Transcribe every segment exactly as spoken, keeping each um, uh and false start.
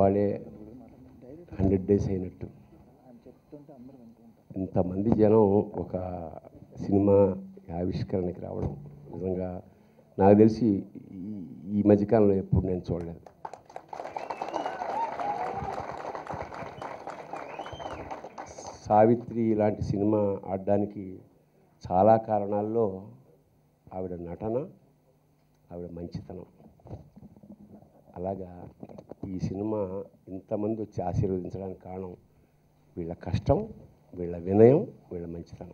ఇవాళే hundred days అయినట్టు ఇంతమంది జనం ఒక సినిమా ఆవిష్కరణకి రావడం నిజంగా నాకు తెలిసి ఈ మధ్యకాలంలో ఎప్పుడు నేను చూడలేదు. సావిత్రి ఇలాంటి సినిమా ఆడడానికి చాలా కారణాల్లో ఆవిడ నటన, ఆవిడ మంచితనం. అలాగా ఈ సినిమా ఇంతమంది వచ్చి ఆశీర్వదించడానికి కారణం వీళ్ళ కష్టం, వీళ్ళ వినయం, వీళ్ళ మంచితనం.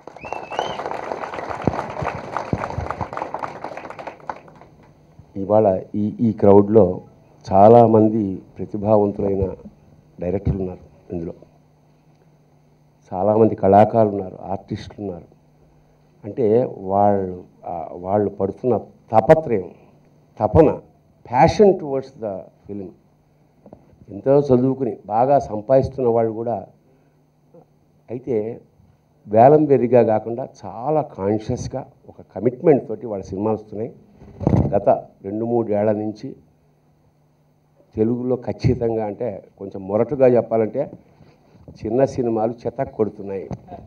ఇవాళ ఈ ఈ క్రౌడ్లో చాలామంది ప్రతిభావంతులైన డైరెక్టర్లు ఉన్నారు, ఇందులో చాలామంది కళాకారులు ఉన్నారు, ఆర్టిస్టులు ఉన్నారు. అంటే వాళ్ళు వాళ్ళు పడుతున్న తాపత్రయం, తపన, ప్యాషన్ టువర్డ్స్ ద ఫిలిం. ఎంతో చదువుకుని బాగా సంపాదిస్తున్న వాళ్ళు కూడా అయితే వేలం వెరిగా కాకుండా చాలా కాన్షియస్గా ఒక కమిట్మెంట్ తోటి వాళ్ళ సినిమాలు వస్తున్నాయి. గత రెండు మూడేళ్ల నుంచి తెలుగులో ఖచ్చితంగా అంటే కొంచెం మొరటుగా చెప్పాలంటే చిన్న సినిమాలు చెత్త కొడుతున్నాయి.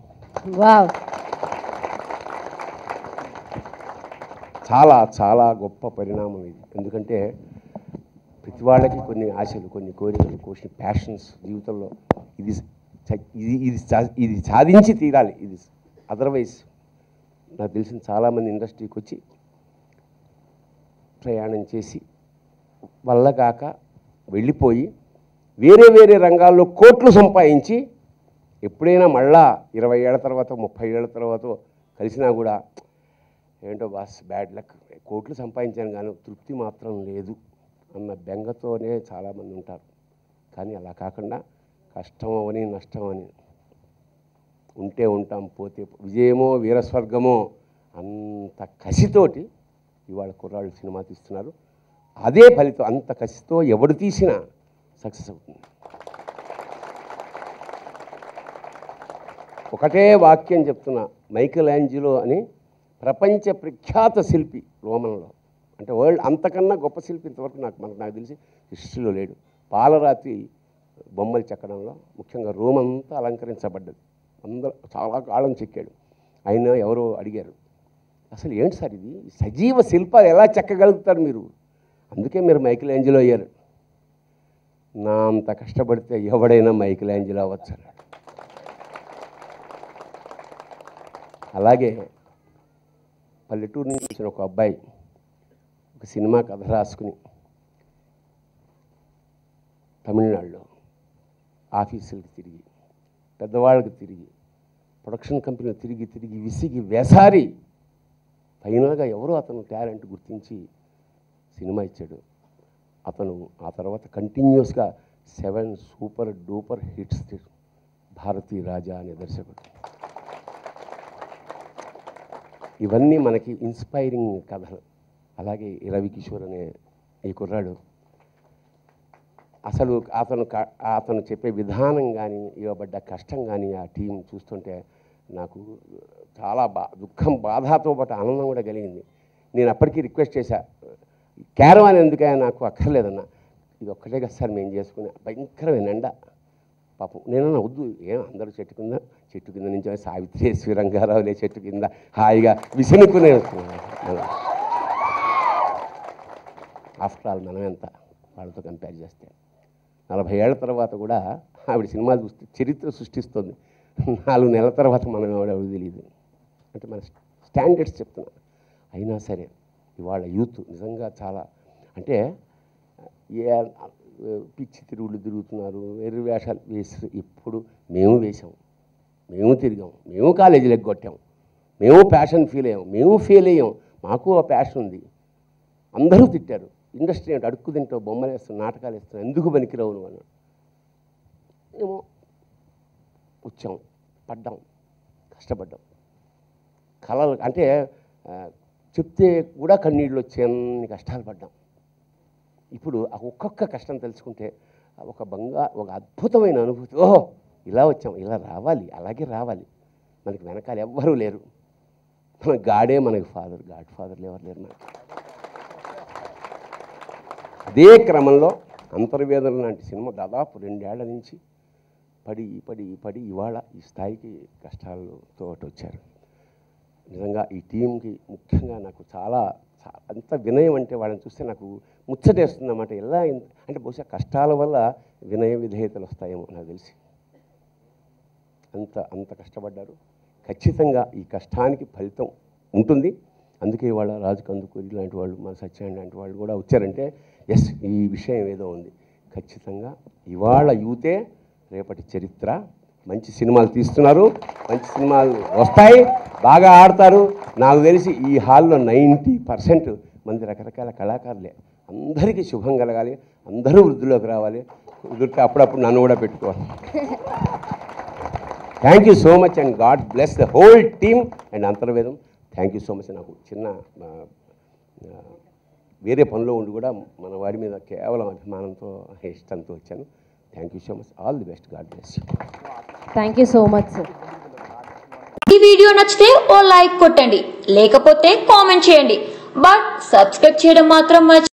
చాలా చాలా గొప్ప పరిణామం ఇది. ఎందుకంటే ప్రతి వాళ్ళకి కొన్ని ఆశలు, కొన్ని కోరికలు, కొన్ని ప్యాషన్స్ జీవితంలో ఇది ఇది ఇది ఇది సాధించి తీరాలి. ఇది అదర్వైజ్ నాకు తెలిసిన చాలామంది ఇండస్ట్రీకి వచ్చి ప్రయాణం చేసి వల్ల కాక వెళ్ళిపోయి వేరే వేరే రంగాల్లో కోట్లు సంపాదించి ఎప్పుడైనా మళ్ళా ఇరవై ఏళ్ళ తర్వాత ముప్పై ఏళ్ళ తర్వాత కలిసినా కూడా ఏంటో బాస్ బ్యాడ్ లక్, కోట్లు సంపాదించాను కానీ తృప్తి మాత్రం లేదు అన్న బెంగతోనే చాలామంది ఉంటారు. కానీ అలా కాకుండా కష్టం అవని నష్టం అని ఉంటే ఉంటాం, పోతే విజయమో వీరస్వర్గమో అంత కసితోటి ఇవాళ కుర్రాళ్ళు సినిమా తీస్తున్నారు. అదే ఫలితం. అంత కసితో ఎవడు తీసినా సక్సెస్ అవుతుంది. ఒకటే వాక్యం చెప్తున్నా, మైకేల్ యాంజిలో అని ప్రపంచ ప్రఖ్యాత శిల్పి రోమన్లో, అంటే వరల్డ్ అంతకన్నా గొప్ప శిల్పి ఇంతవరకు నాకు మనకు నాకు తెలిసి హిస్టరీలో లేడు. పాలరాతి బొమ్మలు చెక్కడంలో ముఖ్యంగా రోమ్ అంతా అలంకరించబడ్డది. అందరూ చాలా కాలం చెక్కాడు. ఆయన ఎవరో అడిగారు, అసలు ఏంటి సార్ ఇది సజీవ శిల్పాలు ఎలా చెక్కగలుగుతారు మీరు, అందుకే మీరు మైకేల్ యాంజిలో అయ్యారు. నా అంత కష్టపడితే ఎవడైనా మైకేల్ యాంజిలో అవ్వచ్చు. అలాగే పల్లెటూరు నుంచి వచ్చిన ఒక అబ్బాయి ఒక సినిమా కథ రాసుకుని తమిళనాడులో ఆఫీసులకి తిరిగి, పెద్దవాళ్ళకి తిరిగి, ప్రొడక్షన్ కంపెనీలు తిరిగి తిరిగి విసిగి వేసారి ఫైనల్గా ఎవరో అతను టాలెంట్ గుర్తించి సినిమా ఇచ్చాడు. అతను ఆ తర్వాత కంటిన్యూస్గా seven super duper hits, Bharathi Raja అనే దర్శకుడు. ఇవన్నీ మనకి ఇన్స్పైరింగ్ కథలు. అలాగే రవి కిషోర్ అనే ఈ కుర్రాడు అసలు అతను అతను చెప్పే విధానం కానీ, ఇవ్వబడ్డ కష్టం కానీ ఆ టీం చూస్తుంటే నాకు చాలా బా దుఃఖం, బాధతో పాటు ఆనందం కూడా కలిగింది. నేను అప్పటికీ రిక్వెస్ట్ చేశా, క్యారవాన్ ఎందుకైనా నాకు అక్కర్లేదన్నా, ఇది ఒక్కటే కదా సార్ మేము చేసుకునే భయంకరమైన ఎండ పాపం. నేనన్నా వద్దు, ఏం అందరూ చెట్టు కింద చెట్టు కింద నుంచి సావిత్రి ఎస్వి రంగారావులే చెట్టు కింద హాయిగా విసునుకునే. ఆఫ్టర్ ఆల్ మనం ఎంత వాళ్ళతో కంపేర్ చేస్తే, నలభై ఏళ్ల తర్వాత కూడా ఆవిడ సినిమాలు చూస్తే చరిత్ర సృష్టిస్తుంది. నాలుగు నెలల తర్వాత మనం ఎవడెవరు తెలియదు. అంటే మన స్టాండర్డ్స్ చెప్తున్నా. అయినా సరే ఇవాళ యూత్ నిజంగా చాలా, అంటే ఏ పిచ్చి తిరుగుళ్ళు తిరుగుతున్నారు, ఎర్రి వేషాలు వేసి. ఇప్పుడు మేము వేసాం, మేము తిరిగాం, మేము కాలేజీలు ఎగ్గొట్టాం, మేము ప్యాషన్ ఫీల్ అయ్యాం, మేము ఫెయిల్ అయ్యాం, మాకు ఆ ప్యాషన్ ఉంది. అందరూ తిట్టారు, ఇండస్ట్రీ అంటే అడుక్కు తింటావు, బొమ్మలు వేస్తాం, నాటకాలు వేస్తాం, ఎందుకు పనికిరావు నువ్వు అన్నాడు. ఏమో వచ్చాం, పడ్డాం, కష్టపడ్డాం. కళలు అంటే చెప్తే కూడా కన్నీళ్ళు వచ్చే అన్ని కష్టాలు పడ్డాం. ఇప్పుడు ఆ ఒక్కొక్క కష్టం తెలుసుకుంటే ఒక బంగా ఒక అద్భుతమైన అనుభూతి. ఓహో ఇలా వచ్చాం, ఇలా రావాలి, అలాగే రావాలి. మనకి వెనకాల ఎవ్వరూ లేరు, మన గాడే మనకి ఫాదర్, గాడ్ ఫాదర్లు ఎవరు లేరు మనకి. అదే క్రమంలో అంతర్వేదన లాంటి సినిమా దాదాపు రెండేళ్ల నుంచి పడి పడి పడి ఇవాళ ఈ స్థాయికి కష్టాలతో వచ్చారు. నిజంగా ఈ టీంకి ముఖ్యంగా నాకు చాలా అంత వినయం అంటే వాళ్ళని చూస్తే నాకు ముచ్చటేస్తుంది అన్నమాట. ఎలా అంటే బహుశా కష్టాల వల్ల వినయ విధేయతలు వస్తాయేమో నాకు తెలిసి. అంత అంత కష్టపడ్డారు. ఖచ్చితంగా ఈ కష్టానికి ఫలితం ఉంటుంది. అందుకే ఇవాళ రాజు కందుకూరి లాంటి వాళ్ళు, మన సత్యనారాయణ లాంటి వాళ్ళు కూడా వచ్చారంటే ఎస్ ఈ విషయం ఏదో ఉంది. ఖచ్చితంగా ఇవాళ యూతే రేపటి చరిత్ర. మంచి సినిమాలు తీస్తున్నారు, మంచి సినిమాలు వస్తాయి, బాగా ఆడతారు. నాకు తెలిసి ఈ హాల్లో నైంటీ పర్సెంట్ మంది రకరకాల కళాకారులే. అందరికీ శుభం కలగాలి, అందరూ వృద్ధిలోకి రావాలి. కుదిరితే అప్పుడప్పుడు నన్ను కూడా పెట్టుకోవాలి. Thank you so much and God bless the whole team and అంతర్వేదం. Thank you so much. నాకు చిన్న వేరే పనిలో ఉండి కూడా మన వాడి మీద కేవలం అభిమానంతో ఇష్టంతో వచ్చాను. Thank you so much. All the best. God bless you. Thank you so much sir. ఈ వీడియో నచ్చితే ఓ లైక్ కొట్టండి, లేకపోతే కామెంట్ చేయండి. బట్ సబ్స్క్రైబ్ చేయడం మాత్రం మర్చి